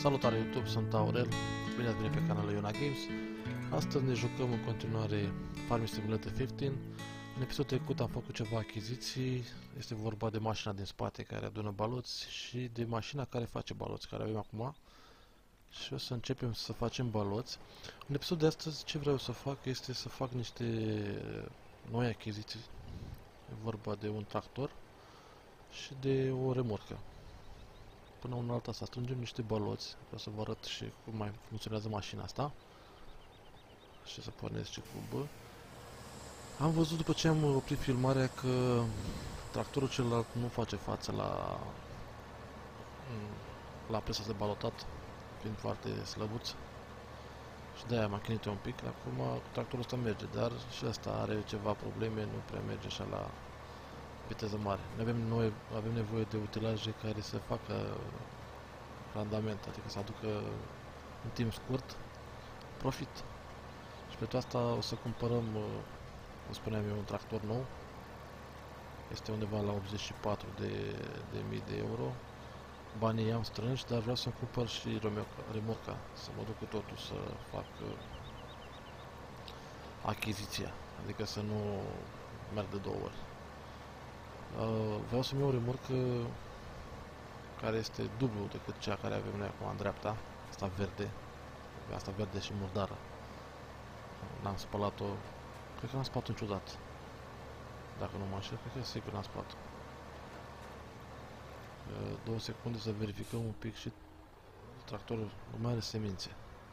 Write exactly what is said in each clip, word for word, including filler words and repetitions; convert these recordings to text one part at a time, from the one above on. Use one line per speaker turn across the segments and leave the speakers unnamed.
Salutare YouTube, sunt Aurel, bine ați venit pe canalul Iona Games. Astăzi ne jucăm în continuare Farming Simulator cincisprezece. În episodul trecut am făcut ceva achiziții, este vorba de mașina din spate care adună baloți și de mașina care face baloți, care avem acum. Și o să începem să facem baloți. În episodul de astăzi ce vreau să fac este să fac niște noi achiziții. E vorba de un tractor și de o remorcă. Până una alta să strângem niște baloți. Vreau să vă arăt și cum mai funcționează mașina asta. Și să pornesc și cu B. Am văzut după ce am oprit filmarea că tractorul celălalt nu face față la la presa de balotat, fiind foarte slăbuț. Și de-aia m-am chinuit un pic. Acum tractorul ăsta merge, dar și ăsta are ceva probleme, nu prea merge așa la viteză mare. Noi avem, noi avem nevoie de utilaje care să facă randament, adică să aducă în timp scurt profit. Și pentru asta o să cumpărăm, cum spuneam eu, un tractor nou. Este undeva la optzeci și patru de mii de euro. Banii i-am strânși, dar vreau să cumpăr și remorca, să mă duc cu totul să fac achiziția, adică să nu merg de două ori. Uh, vreau să-mi iau o remorcă care este dublu decât cea care avem noi acum în dreapta, asta verde, asta verde și murdară. N-am spălat-o, cred că n-am spălat-o niciodată. Dacă nu mă înșel, cred că sigur n-am spălat-o. Uh, două secunde să verificăm un pic și tractorul nu mai are semințe.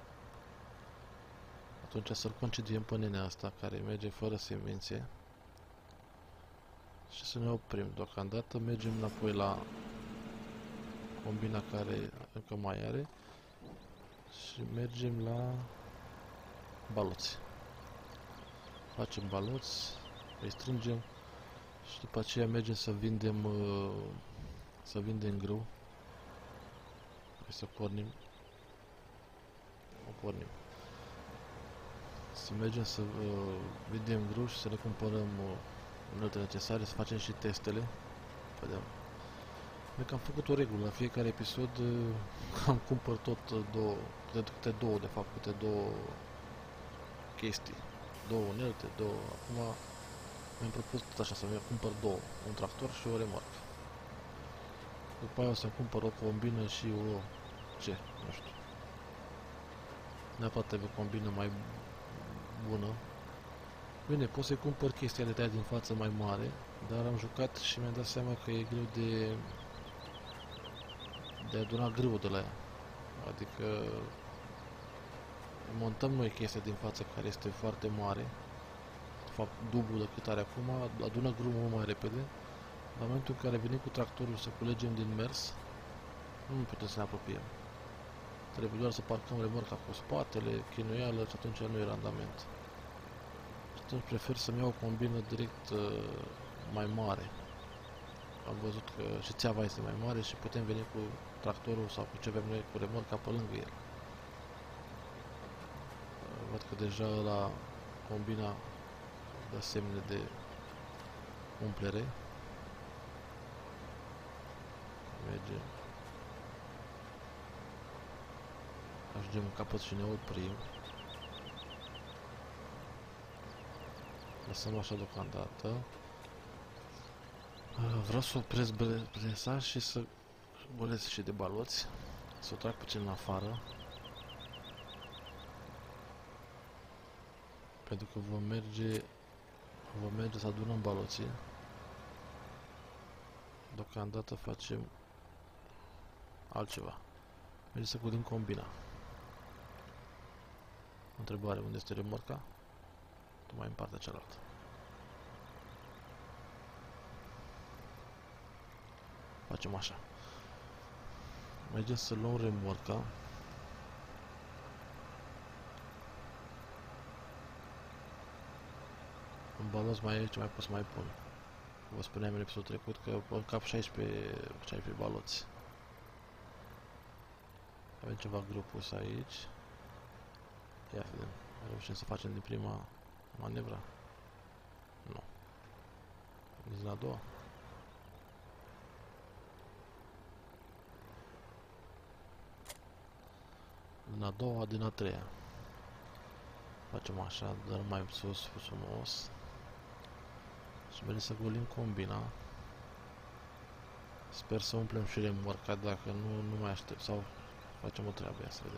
Atunci să-l concediem pe nenea asta care merge fără semințe. Și să ne oprim. Deocamdată mergem înapoi la combina care încă mai are și mergem la baloți. Facem baloți, îi strângem și după aceea mergem să vindem să vindem grâu. Hai să pornim. O pornim. Să mergem să uh, vindem grâu și să ne cumpărăm uh, uneltele necesare, să facem și testele. Vedem. Cred că am făcut o regulă, la fiecare episod uh, am cumpăr tot uh, două, câte, câte două, de fapt, câte două chestii. Două unelte, două. Acum mi-am propus tot așa, să-mi cumpăr două, un tractor și o remorcă. După aia o să cumpăr o combină și o... ce? Nu știu. Neapărat trebuie o combină mai bună. Bine, pot să-i cumpăr chestia de tăiat din față mai mare, dar am jucat și mi-am dat seama că e greu de de aduna grâu de la ea. Adică montăm noi chestia din față care este foarte mare, de fapt dublu decât are acum, adună grâu mult mai repede. La momentul în care venim cu tractorul să culegem din mers, nu putem să ne apropiem. Trebuie doar să parcăm remorca cu spatele, chinuială și atunci nu e randament. Atunci prefer să-mi iau o combină direct uh, mai mare. Am văzut că și țeava este mai mare și putem veni cu tractorul sau cu ce avem noi cu remorca pe lângă el. Uh, văd că deja la combina dă semne de umplere. Merge. Ajungem în capăt și ne oprim. Lăsăm așa deocamdată. Vreau să opresc presa și să bolesc și de baloți. Să o trag puțin în afară. Pentru că vom merge vom merge să adunăm baloții. Deocamdată facem altceva. Mergem să cudim combina. Întrebare, unde este remorca? Mai în partea cealaltă. Facem așa. Mergem să luăm remorca. În baloți mai aici mai pot să mai pun. Vă spuneam în episodul trecut că în cap șaisprezece baloți. Avem ceva grupuri aici. Ia vedem. Reușim să facem din prima manevra? Nu. Nici la a doua. din a doua, din a treia. Facem așa, dăm mai sus, frumos. Și venim să golim combina. Sper să umplem și remorca, dacă nu, nu mai aștept, sau facem o treabă, ia să vedem.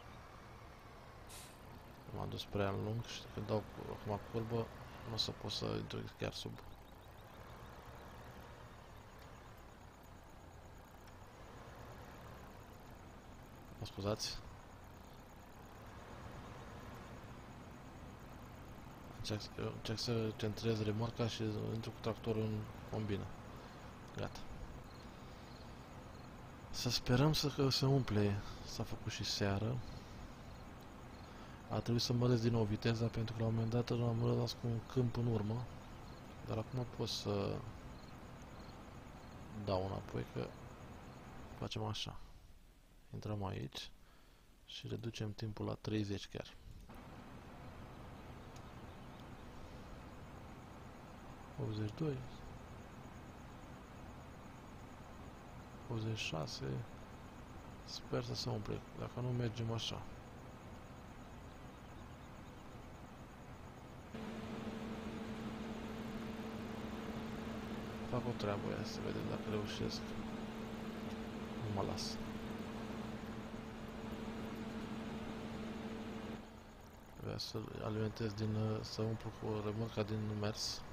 M-am dus prea lung și când dau acum curbă, nu o să pot să intru chiar sub. Mă scuzați? Încerc, încerc să centrez remorca și intru cu tractorul în combină. Gata. Să sperăm să că se umple. S-a făcut și seară. A trebuit să măresc din nou viteza pentru că la un moment dat am rămas cu un câmp în urmă. Dar acum pot să dau înapoi, că facem așa. Intrăm aici și reducem timpul la treizeci chiar. optzeci și doi, optzeci și șase, sper să se umple, dacă nu mergem așa. Fac o treabă aia, să vedem dacă reușesc. Nu mă las. Vreau să alimentez din, să umplu cu remorca din mers.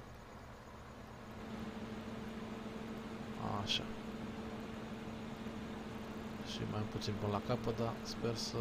Așa. Și mai puțin până la capăt, dar sper să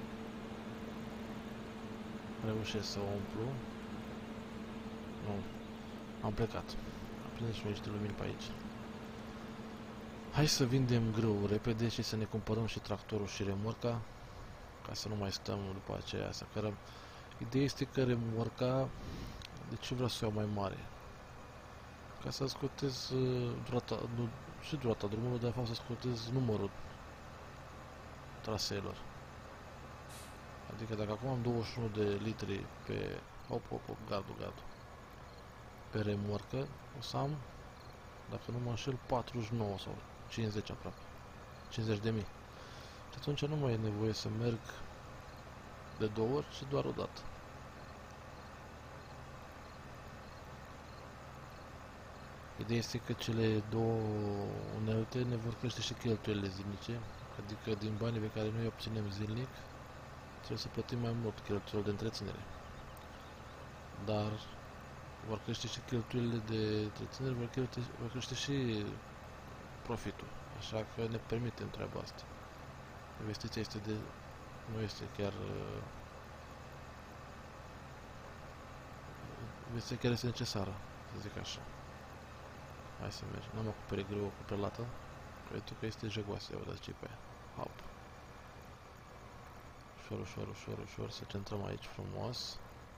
reușesc să o umplu. Nu. Am plecat. Aprinde și niște lumini pe aici. Hai să vindem grâu repede și să ne cumpărăm și tractorul și remorca, ca să nu mai stăm după aceea să cărăm. Ideea este că remorca, de ce vreau să o iau mai mare? Ca să scotez uh, durata, nu, și durata drumului, dar de fapt să scotez numărul traseelor. Adică dacă acum am douăzeci și unu de litri pe... Hop, hop, hop, gardul, gardul. Pe remorcă, o să am, dacă nu mă înșel, patruzeci și nouă sau cincizeci aproape. cincizeci de mii. Și atunci nu mai e nevoie să merg de două ori, ci doar o dată. Ideea este că cele două unelte ne vor crește și cheltuielile zilnice, adică din banii pe care noi obținem zilnic, trebuie să plătim mai mult cheltuieli de întreținere. Dar vor crește și cheltuielile de întreținere, vor crește, vor crește și profitul. Așa că ne permitem treaba asta. Investiția este de... nu este chiar... Investiția chiar este necesară, să zic așa. Hai să mergem. N-am acoperit greu cu prelată, pentru că este jegoasă, eu dați ce pe aia. Hop. Ușor, ușor, ușor, ușor, să centrăm aici frumos.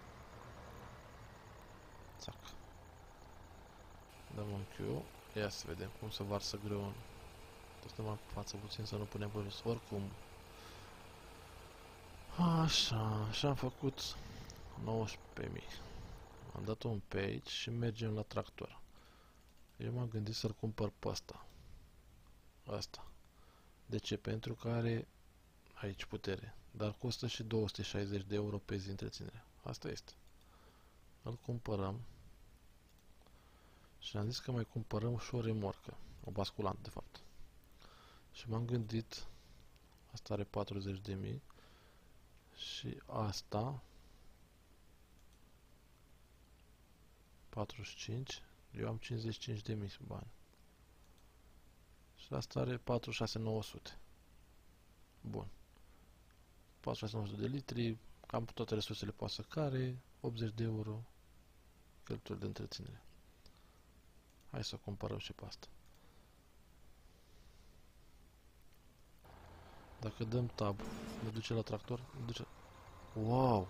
Țac. Dăm un Q. Ia să vedem cum se varsă greu. Stăm mai față puțin să nu punem pe jos. Oricum. Așa, și am făcut nouăsprezece mii. Am dat un pe aici și mergem la tractor. Eu m-am gândit să-l cumpăr pe ăsta. Asta. De ce? Pentru că are aici putere. Dar costă și două sute șaizeci de euro pe zi întreținere. Asta este. Îl cumpărăm. Și am zis că mai cumpărăm și o remorcă. O basculant, de fapt. Și m-am gândit, asta are patruzeci de mii și asta patruzeci și cinci, eu am cincizeci și cinci de mii bani. Și asta are patruzeci și șase mii nouă sute. Bun. patruzeci și șase mii nouă sute de litri, cam toate resursele poate să care, optzeci de euro cheltuieli de întreținere. Hai să comparăm și pe asta. Dacă dăm tab, ne duce la tractor, ne duce... Wow!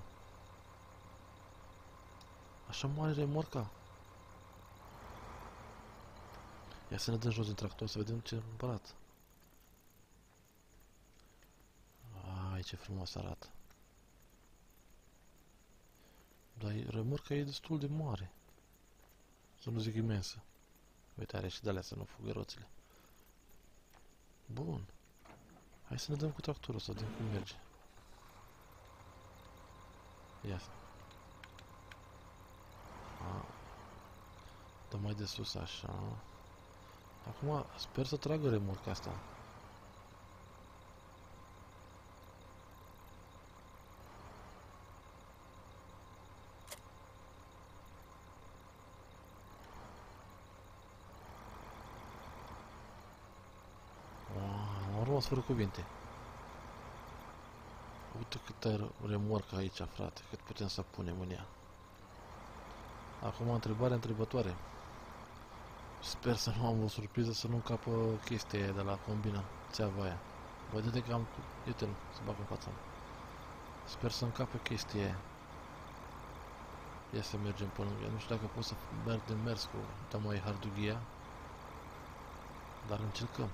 Așa mare remorca! Ia să ne dăm jos din tractor, să vedem ce am cumpărat. Ai, ce frumos arată! Dar remorca e destul de mare. Să nu zic imensă. Uite, are și de-alea să nu fugă roțile. Bun. Hai să ne dăm cu tractorul, să vedem cum merge. Ia. A. Dă mai de sus, așa. Acum sper să tragă remorca asta. Am rămas fără cuvinte. Uite câtă remorcă aici, frate, cât putem să punem în ea. Acum întrebare întrebătoare. Sper să nu am o surpriză, să nu încapă chestia aia de la combina, țeava aia. Vedeți că am... Uite-l, să bag în fața. Sper să încapă chestia aia. Ia să mergem pe lângă. Nu știu dacă pot să merg de mers cu Tamai Hardughia. Dar încercăm.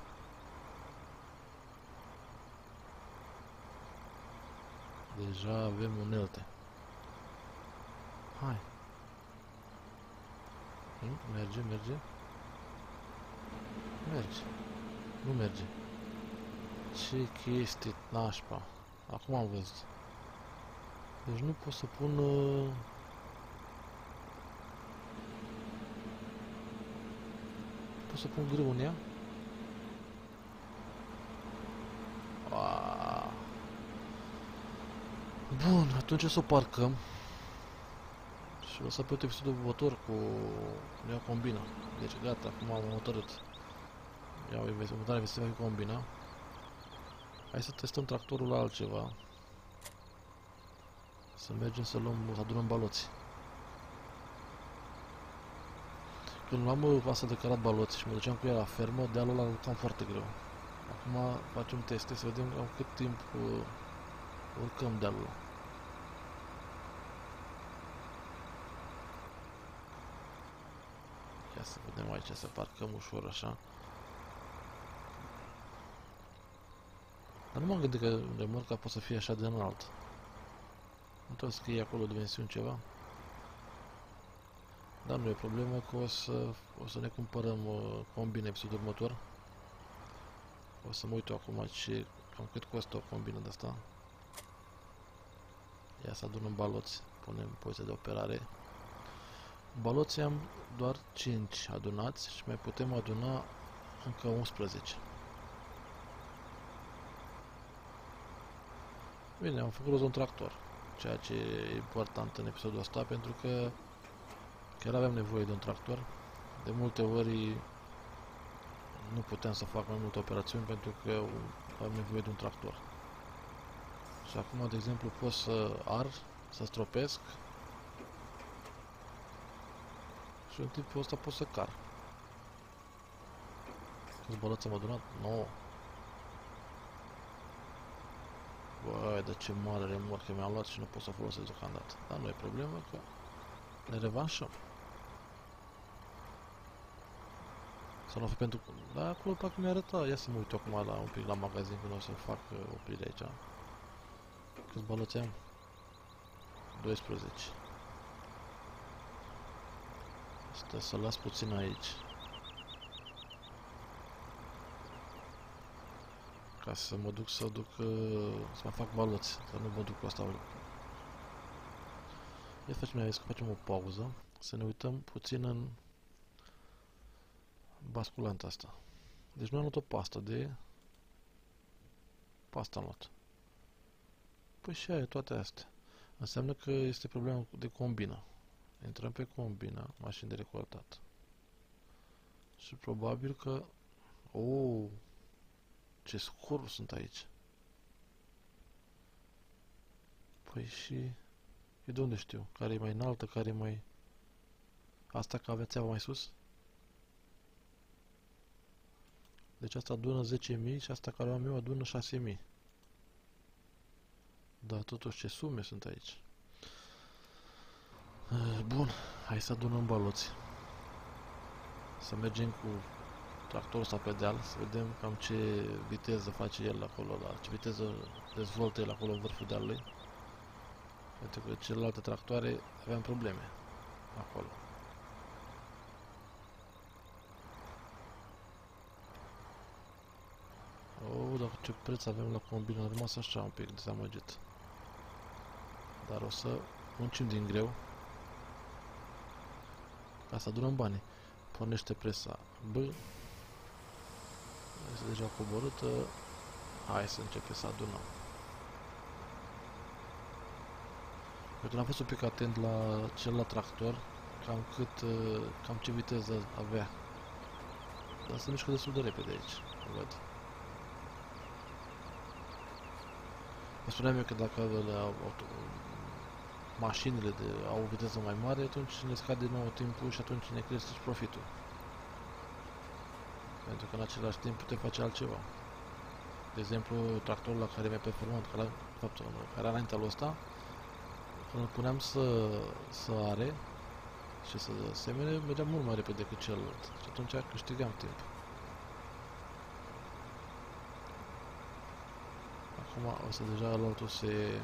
Deja avem unelte. Hai. Merge, merge. Merge. Nu merge. Ce chestie nașpa. Acum am văzut. Deci nu pot să pun... Uh... Pot să pun grâu în ea? Aaaa. Bun, atunci o să o parcăm. Și o să pe episodul următor cu ea combina. Deci gata, acum am hotărât. Ia uite, următoarea investiție cu combina. Hai să testăm tractorul la altceva. Să mergem să luăm, să adunăm baloți. Când luam asta de cărat baloți și mă duceam cu ea la fermă, dealul ăla cam foarte greu. Acum facem teste să vedem cam cât timp uh, urcăm dealul ăla. Ia să vedem aici, să parcăm ușor așa. Dar nu m-am gândit că remorca poate să fie așa de înalt. Nu trebuie să scrie acolo dimensiuni ceva. Dar nu e problemă că o să, o să ne cumpărăm uh, combine episodul următor. O să mă uit eu acum ce, cam cât costă o combină de asta. Ia să adunăm baloți, punem poziția de operare. Baloții am doar cinci adunați și mai putem aduna încă unsprezece. Bine, am făcut un tractor, ceea ce e important în episodul ăsta, pentru că chiar aveam nevoie de un tractor. De multe ori nu puteam să fac mai multe operațiuni pentru că am nevoie de un tractor. Și acum, de exemplu, pot să ar, să stropesc și în timpul ăsta pot să car. Câți bălăți am adunat? nouă. Băi, de ce mare remorcă mi-am luat și nu pot să folosesc deocamdată. Dar nu e problemă, că ne revanșăm. Să nu fi pentru... Da, acolo parcă mi-a arătat. Ia să mă uit acum la, un pic la magazin când o să fac uh, oprire aici. Câți baloți am? doisprezece. Stă să las puțin aici. Ca să mă duc să duc... Uh, să mă fac baloți. Să nu mă duc cu asta. Ia facem, să facem o pauză. Să ne uităm puțin în... basculanta asta. Deci nu am luat o pastă de... Pasta am luat. Păi și aia, toate astea. Înseamnă că este problema de combina. Intrăm pe combina, mașini de recoltat. Și probabil că... Oh, ce scoruri sunt aici. Păi și... E de unde știu? Care e mai înaltă, care e mai... Asta că avea țeava mai sus? Deci asta adună zece mii și asta care am eu adună șase mii. Da, totuși ce sume sunt aici. Bun, hai să adunăm baloți. Să mergem cu tractorul ăsta pe deal, să vedem cam ce viteză face el acolo, la ce viteză dezvoltă el acolo în vârful dealului. Pentru că celelalte tractoare aveam probleme acolo. Oh, dar ce preț avem la combina, am rămas așa un pic dezamăgit. Dar o să muncim din greu ca să adunăm banii. Pornește presa B. Este deja coborâtă. Hai să începem să adunăm. Eu am fost un pic atent la celălalt tractor, cam cât, cam ce viteză avea. Dar se mișcă destul de repede aici, văd. Vă spuneam eu că dacă auto, mașinile de, au o viteză mai mare, atunci ne scade din nou timpul și atunci ne crește și profitul. Pentru că în același timp putem face altceva. De exemplu, tractorul la care mi-a performat, care, de fapt, care era înainte al ăsta, când îl puneam să, să are și să semene, mergeam mult mai repede decât celălalt. Și atunci câștigam timp. Acum o să deja la altul se...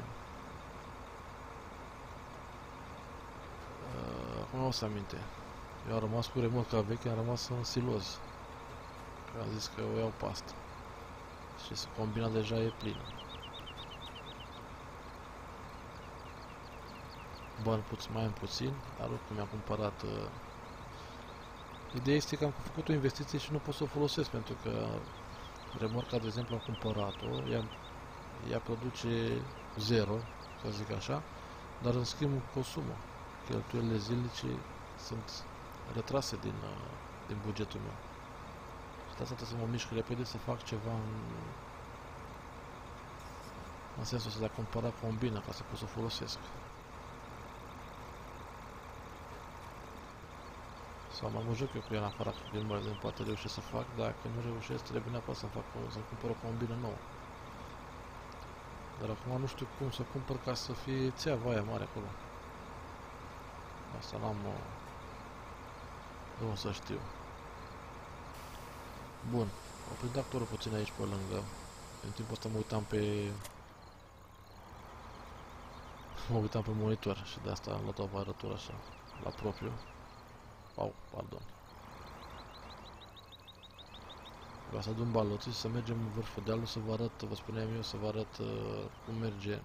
Uh, acum o să aminte. Eu am rămas cu remorca veche, am rămas în siloz. Că am zis că o iau pe asta. Și să combina deja e plin. Bani puțin, mai am puțin, dar oricum mi-am cumpărat. Uh... Ideea este că am făcut o investiție și nu pot să o folosesc, pentru că remorca, de exemplu, am cumpărat-o, ea, ea produce zero, să zic așa, dar în schimb consumă. Cheltuielile zilnice sunt retrase din, uh, din bugetul meu. Și de asta trebuie să mă mișc repede să fac ceva în, în sensul să le-a cumpărat combina ca să pot să o folosesc. Sau mă joc eu cu ea în afara filmării, de poate reușesc să fac, dacă nu reușesc, trebuie neapărat să-mi fac, să cumpăr o combină nouă. Dar acum nu știu cum să cumpăr ca să fie țeava aia mare acolo. Asta n-am... De unde să știu. Bun, oprim tractorul puțin aici pe lângă. În timpul ăsta mă uitam pe... Mă uitam pe monitor și de asta am luat o aparatură așa, la propriu. Au, pardon. Vreau să adun baloții și să mergem în vârful dealului să vă arăt, vă spuneam eu, să vă arăt uh, cum merge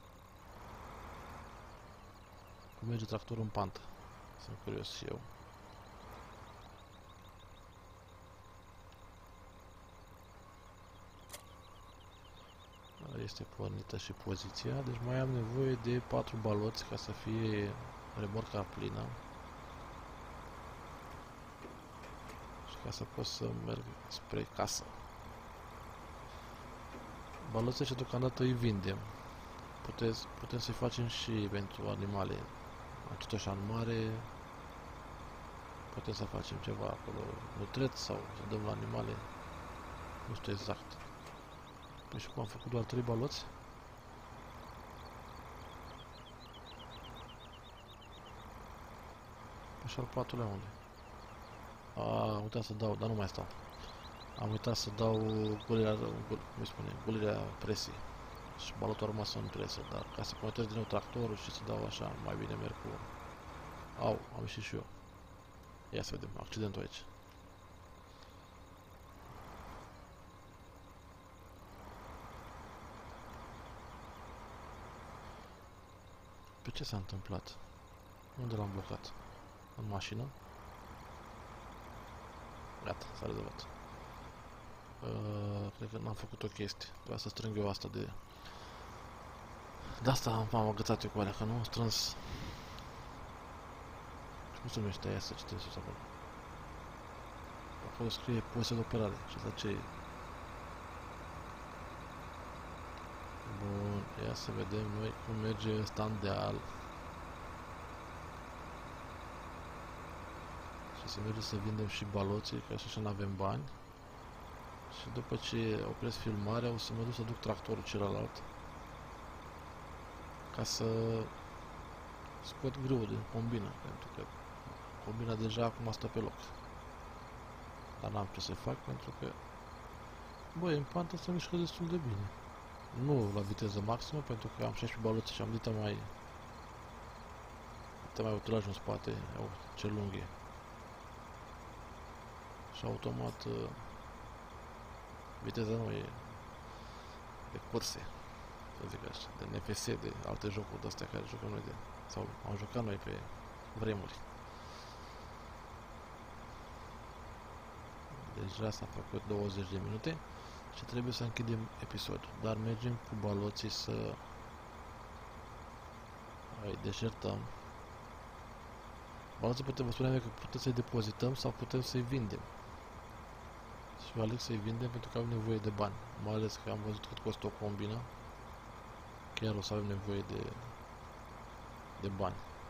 cum merge tractorul în pantă. Sunt curios și eu. Este pornită și poziția, deci mai am nevoie de patru baloți ca să fie remorca plină. Ca să pot să merg spre casă. Baloții și deocamdată îi vindem. Puteți, putem să-i facem și pentru animale. Acetoși în mare. Putem să facem ceva acolo, nutreț sau să dăm la animale. Nu știu exact. Păi și cum am făcut doar trei baloți? Păi și al patrulea unde? A, am uitat să dau, dar nu mai stau. Am uitat să dau gulirea, gul, cum spune, gulirea presii. Și balotul a rămas în presă, dar ca să conectez din nou tractorul și să dau așa, mai bine merg cu... Au, am ieșit și eu. Ia să vedem, accidentul aici. Pe ce s-a întâmplat? Unde l-am blocat? În mașină? Gata, s-a rezolvat. Uh, cred că n-am făcut o chestie. Trebuia să strâng eu asta de... De asta m-am agățat eu cu alea, că nu am strâns... Cum se numește aia să citesc sus acolo? Acolo scrie poziție de operare și asta ce e? Bun, ia să vedem noi cum merge stand de al. Și să mergem să vindem și baloții, că așa nu avem bani. Și după ce opresc filmarea, o să mă duc să duc tractorul celălalt. Ca să scot grâul din combina, pentru că combina deja acum stă pe loc. Dar n-am ce să fac, pentru că băi, în pantă se mișcă destul de bine. Nu la viteză maximă, pentru că am șaisprezece baloți și am dita mai dita mai utilaj în spate. Iau, ce lung e. Și automat viteza nu e de curse. să zic așa, de N F S, de alte jocuri de astea care jucăm noi de, sau am jucat noi pe vremuri. Deja s-a făcut douăzeci de minute și trebuie să închidem episodul, dar mergem cu baloții să îi deșertăm. Baloții putem, vă spuneam că putem să-i depozităm sau putem să-i vindem. Și eu aleg să-i vindem pentru că avem nevoie de bani, mai ales că am văzut cât costă o combină. Chiar o să avem nevoie de, de bani.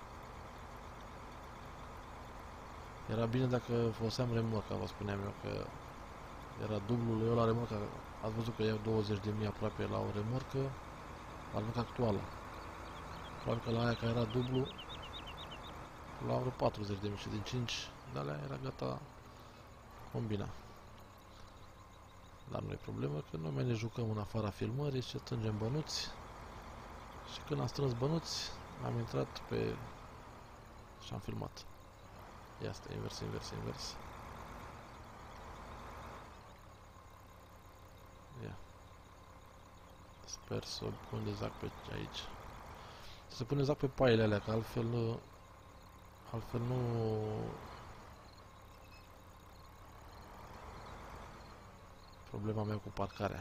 Era bine dacă foloseam remorca, vă spuneam eu că era dublul eu la remorca. Ați văzut că iau douăzeci de mii aproape la o remorcă, la remorca actuală. Probabil că la aia care era dublu, la vreo patruzeci de mii și din cinci de alea era gata combina. Dar nu e problemă, că noi mai ne jucăm în afara filmării și strângem bănuți. Și când am strâns bănuți, am intrat pe... și am filmat. Ia asta, invers, invers, invers. Ia. Sper să pun exact pe aici. Să pun exact pe paiele alea, că altfel nu... Altfel nu... Problema mea cu parcarea.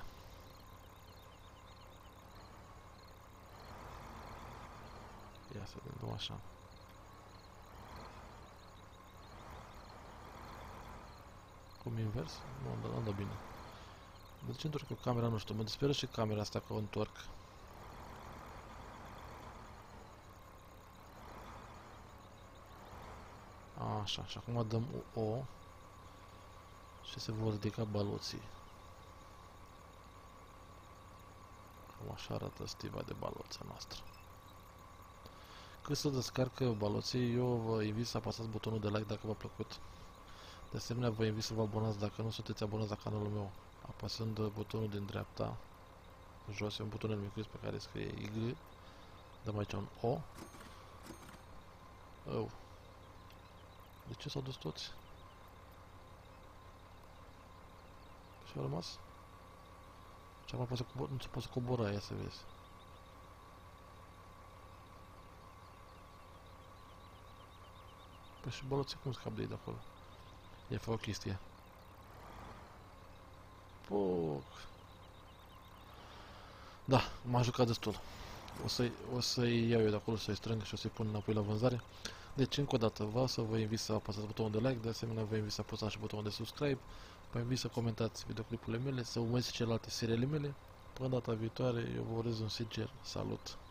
Ia să vedem așa. Cum invers? Nu, nu, nu dă bine. De ce întorc cu camera? Nu știu, mă disperă și camera asta că o întorc. Așa, și acum dăm O și se vor ridica baloții. Cam așa arată stiva de baloța noastră. Cât să descarcă baloții, eu vă invit să apăsați butonul de like dacă v-a plăcut. De asemenea, vă invit să vă abonați dacă nu sunteți abonați la canalul meu, apăsând butonul din dreapta, jos, e un buton micuț pe care scrie Y, dăm aici un O. Oh. De ce s-au dus toți? Și-au rămas? Și acum nu se poate cobora aia, să vezi. Păi și baloții cum scap de ei de acolo? Ia fac o chestie. Poc. Da, m-am jucat destul. O să-i o să-i iau eu de acolo, să-i strâng și o să-i pun înapoi la vânzare. Deci, încă o dată, vreau să vă invit să apăsați butonul de like, de asemenea vă invit să apăsați și butonul de subscribe, vă invit să comentați videoclipurile mele, să urmăriți celelalte seriile mele. Până data viitoare, eu vă urez un sincer salut!